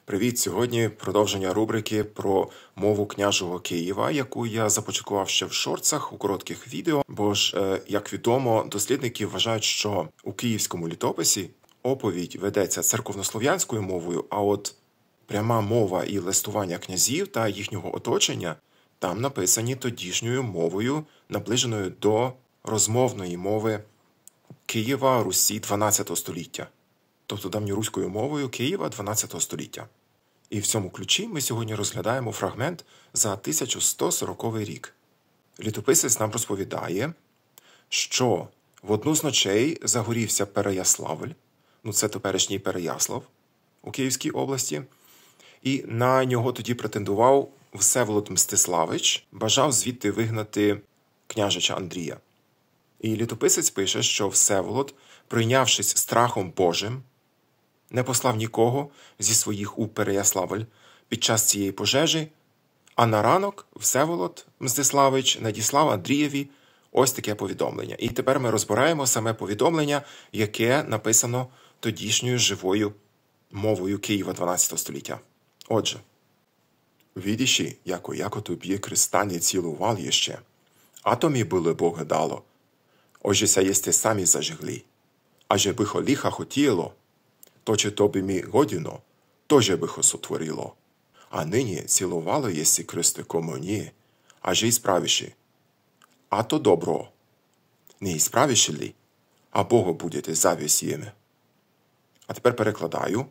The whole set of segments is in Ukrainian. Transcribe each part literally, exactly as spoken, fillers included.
Привіт! Сьогодні продовження рубрики про мову княжого Києва, яку я започаткував ще в шорцах у коротких відео. Бо ж, як відомо, дослідники вважають, що у київському літописі оповідь ведеться церковнослов'янською мовою, а от пряма мова і листування князів та їхнього оточення там написані тодішньою мовою, наближеною до розмовної мови Києва, Русі дванадцятого століття. Тобто давньоруською мовою Києва дванадцятого століття. І в цьому ключі ми сьогодні розглядаємо фрагмент за тисяча сто сороковий рік. Літописець нам розповідає, що в одну з ночей загорівся Переяславль, ну це теперішній Переяслав у Київській області, і на нього тоді претендував Всеволод Мстиславич, бажав звідти вигнати княжича Андрія. І літописець пише, що Всеволод, прийнявшись страхом Божим, не послав нікого зі своїх у Переяславль під час цієї пожежі, а на ранок Всеволод Мстиславич надіслав Андрієві ось таке повідомлення. І тепер ми розбираємо саме повідомлення, яке написано тодішньою живою мовою Києва дванадцятого століття. Отже. «Видиши, яко яко тобі Христа не цілувал єще, а то мі було Бога дало. Ожеся єсте самі зажигли, а же бихо лиха хотіло, то чи тобі мі годіно, то же бихо сотворило. А нині цілувало єсі Христе комуні, а же ісправіши. А то добро. Не ісправіши ли, а Богу будете завість єме». А тепер перекладаю.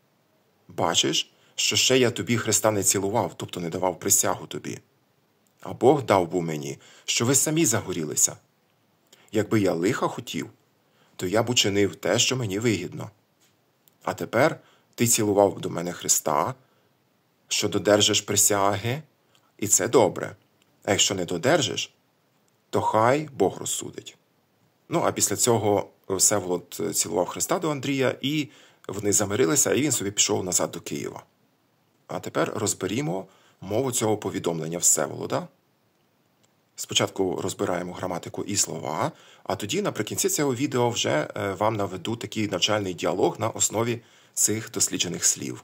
Бачиш, що ще я тобі Христа не цілував, тобто не давав присягу тобі. А Бог дав був мені, що ви самі загорілися. Якби я лиха хотів, то я б учинив те, що мені вигідно. А тепер ти цілував до мене Христа, що додержиш присяги, і це добре. А якщо не додержиш, то хай Бог розсудить. Ну, а після цього Всеволод цілував Христа до Андрія, і вони замирилися, і він собі пішов назад до Києва. А тепер розберімо мову цього повідомлення Всеволода. Спочатку розбираємо граматику і слова, а тоді наприкінці цього відео вже вам наведу такий навчальний діалог на основі цих досліджених слів.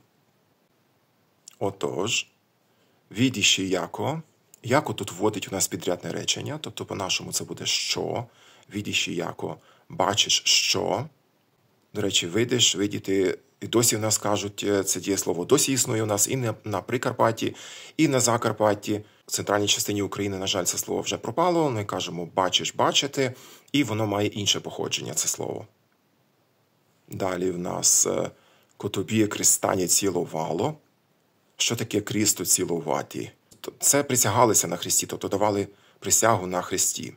Отож, «видиши яко». Яко тут вводить у нас підрядне речення, тобто по-нашому це буде «що». «Видиши яко» – бачиш «що». До речі, видиш, видіти, і досі в нас кажуть це дієслово. Досі існує у нас і на Прикарпатті, і на Закарпатті. В центральній частині України, на жаль, це слово вже пропало. Ми кажемо «бачиш», «бачити», і воно має інше походження, це слово. Далі в нас «ко тобі Христа не цілувало». Що таке Христу цілувати? Це присягалися на Христі, тобто давали присягу на Христі.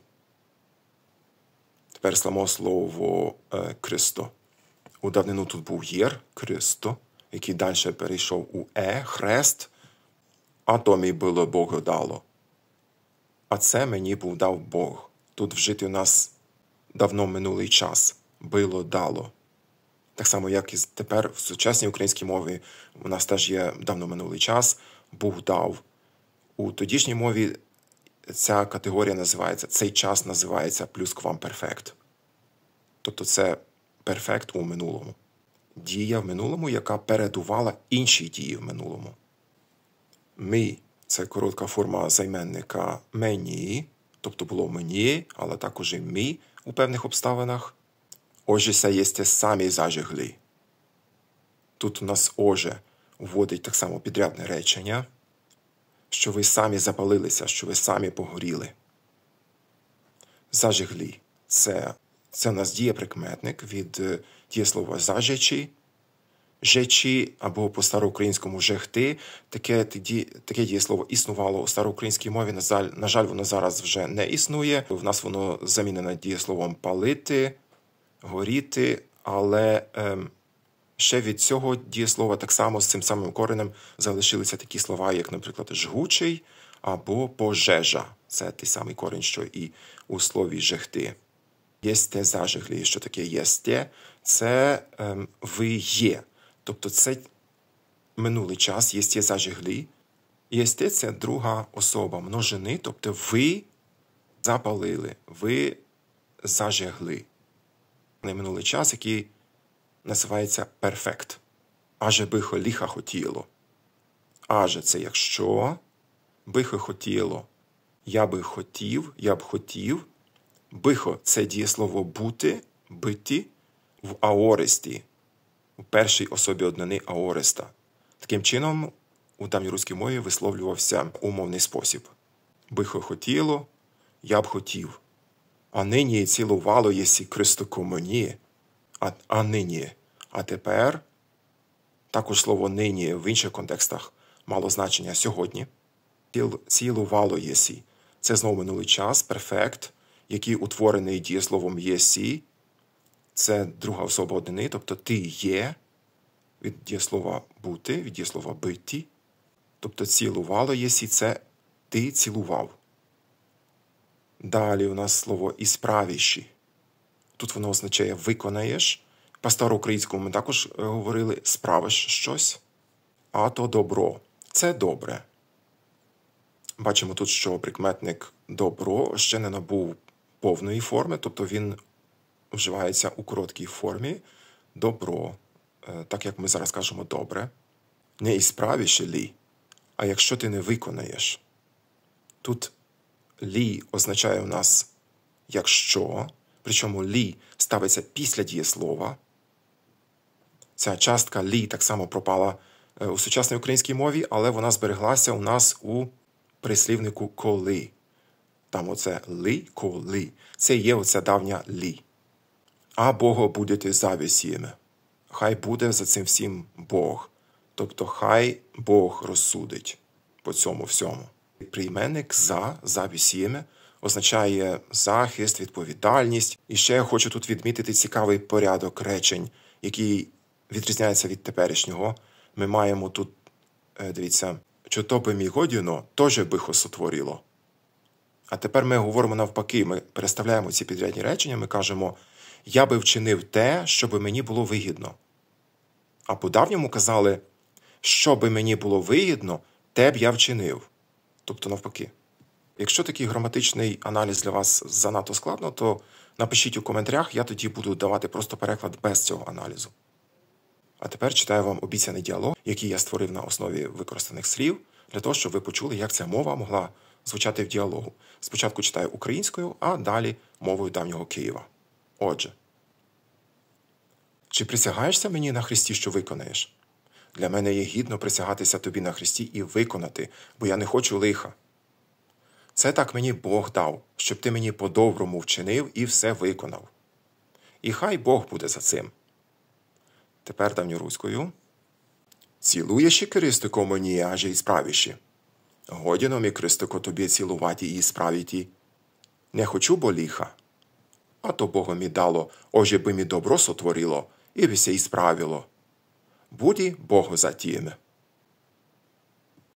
Тепер само слово «Христо». У давнину тут був єр, Христо, який далі перейшов у е, хрест, а то мій було Бога дало. А це мені був дав Бог. Тут вжити у нас давно минулий час. Било дало. Так само, як і тепер в сучасній українській мові у нас теж є давно минулий час. Бог дав. У тодішній мові ця категорія називається, цей час називається плюсквамперфект. Тобто це перфект у минулому. Дія в минулому, яка передувала іншій дії в минулому. Ми – це коротка форма займенника мені, тобто було мені, але також і ми у певних обставинах. Ожеся єсте самі зажигли. Тут у нас оже вводить так само підрядне речення, що ви самі запалилися, що ви самі погоріли. Зажигли – це Це у нас дієприкметник від дієслова «зажечі», «жечі» або по-староукраїнському «жехти». Таке, таке дієслово існувало у староукраїнській мові, на жаль, на жаль, воно зараз вже не існує. В нас воно замінено дієсловом «палити», «горіти», але ем, ще від цього дієслова так само з цим самим коренем залишилися такі слова, як, наприклад, «жгучий» або «пожежа». Це той самий корінь, що і у слові «жехти». Єсте зажиглі. Що таке єсте? Це ем, ви є. Тобто це минулий час, єсте зажиглі. Єсте – це друга особа множини, тобто ви запалили, ви зажигли. Минулий час, який називається перфект. аже бихо ліха хотіло. Аже – це якщо, бихо хотіло. Я би хотів, я б хотів. Бихо – це дієслово бути, биті в аористі, у першій особі однини аориста. Таким чином, у давньоруській мові висловлювався умовний спосіб. Бихо хотіло, я б хотів. А нині цілувало єсі Христику мені. А, а нині. А тепер, також слово нині в інших контекстах мало значення сьогодні. Ціл, цілувало єсі. Це знову минулий час, перфект, який утворений дієсловом єсі. Це друга особа однини, тобто ти є, від дієслова бути, від дієслова биті. Тобто цілувало єсі – це ти цілував. Далі у нас слово «ісправіші». Тут воно означає «виконаєш». По староукраїнському ми також говорили «справиш щось». А то добро. Це добре. Бачимо тут, що прикметник «добро» ще не набув повної форми, тобто він вживається у короткій формі «добро», так як ми зараз кажемо «добре». Не «ісправіші лі», а якщо ти не виконаєш. Тут «лі» означає у нас «якщо», причому «лі» ставиться після дієслова. Ця частка «лі» так само пропала у сучасній українській мові, але вона збереглася у нас у прислівнику «коли». Там оце «ли», «коли». Це є оця давня «лі». А Бого будете завісіями. Хай буде за цим всім Бог. Тобто хай Бог розсудить по цьому всьому. Прийменник «за», «завісіями» означає захист, відповідальність. І ще я хочу тут відмітити цікавий порядок речень, який відрізняється від теперішнього. Ми маємо тут, дивіться, «Чо то би мій годіно, тоже бихо сотворило». А тепер ми говоримо навпаки, ми переставляємо ці підрядні речення, ми кажемо «я би вчинив те, що би мені було вигідно». А по-давньому казали «що би мені було вигідно, те б я вчинив». Тобто навпаки. Якщо такий граматичний аналіз для вас занадто складно, то напишіть у коментарях, я тоді буду давати просто переклад без цього аналізу. А тепер читаю вам обіцяний діалог, який я створив на основі використаних слів, для того, щоб ви почули, як ця мова могла звучати в діалогу. Спочатку читаю українською, а далі мовою давнього Києва. Отже. Чи присягаєшся мені на Христі, що виконаєш? Для мене є гідно присягатися тобі на Христі і виконати, бо я не хочу лиха. Це так мені Бог дав, щоб ти мені по-доброму вчинив і все виконав. І хай Бог буде за цим. Тепер давньоруською. Цілуєш і Христико мені, аже і справіші. Годіно мі, Христико, тобі цілуваті і справіті. Не хочу бо ліха. А то Бого мі дало, оже би мі добро сотворило, і би се і справило. Буді Богу за тіме.